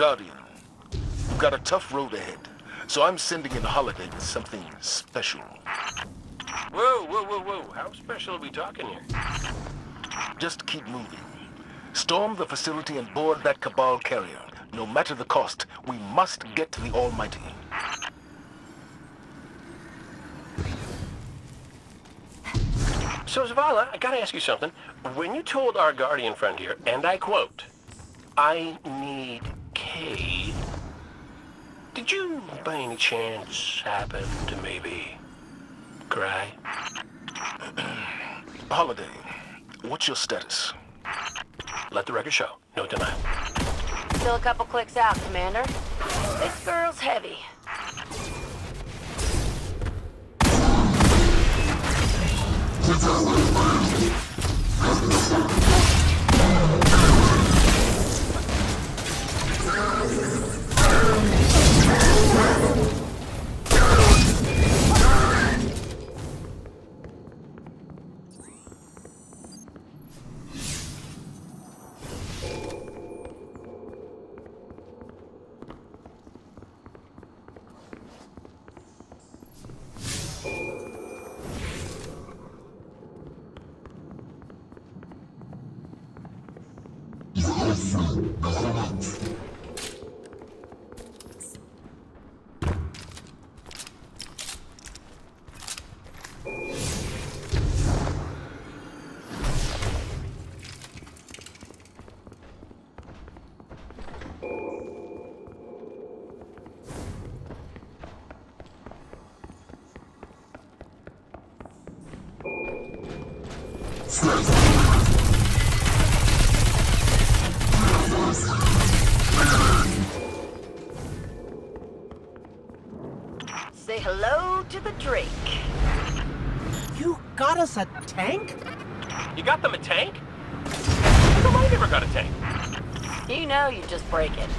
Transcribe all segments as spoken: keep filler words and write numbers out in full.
Guardian, you've got a tough road ahead, so I'm sending in Holiday with something special. Whoa, whoa, whoa, whoa. How special are we talking here? Just keep moving. Storm the facility and board that Cabal carrier. No matter the cost, we must get to the Almighty. So, Zavala, I gotta ask you something. When you told our Guardian friend here, and I quote, "I need Cade," did you, by any chance, happen to maybe cry? Holiday, what's your status? Let the record show. No denial. Still a couple clicks out, Commander. This girl's heavy. Say hello to the Drake. You got us a tank? You got them a tank? How come I never got a tank? You know you just break it.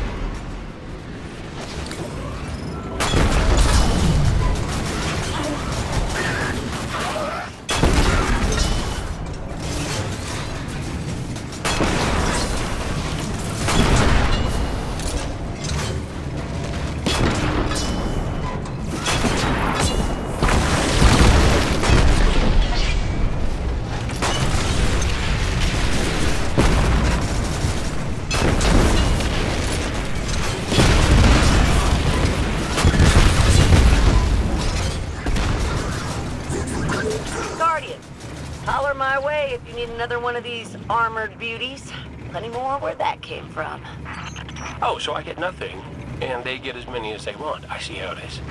Holler my way if you need another one of these armored beauties. Plenty more where that came from. Oh, so I get nothing, and they get as many as they want. I see how it is.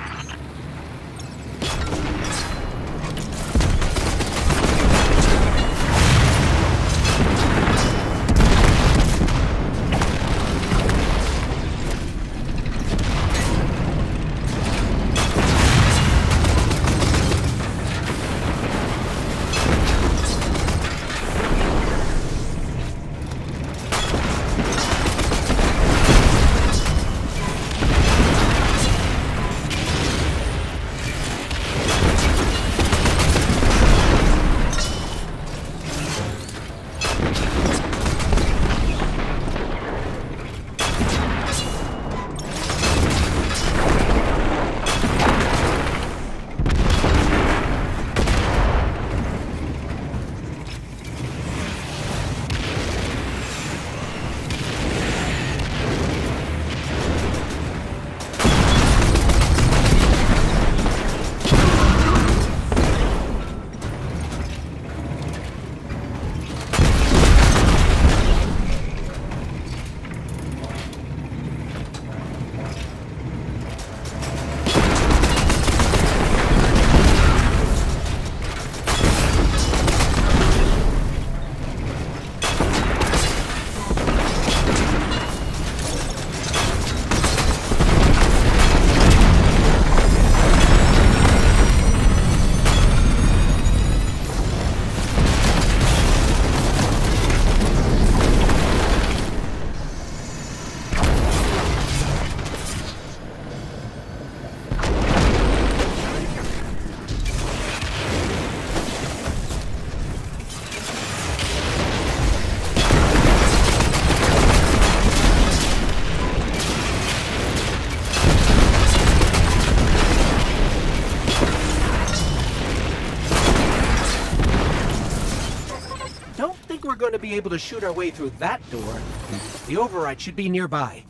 to be able to shoot our way through that door. The override should be nearby.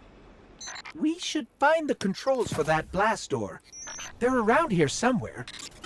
We should find the controls for that blast door. They're around here somewhere.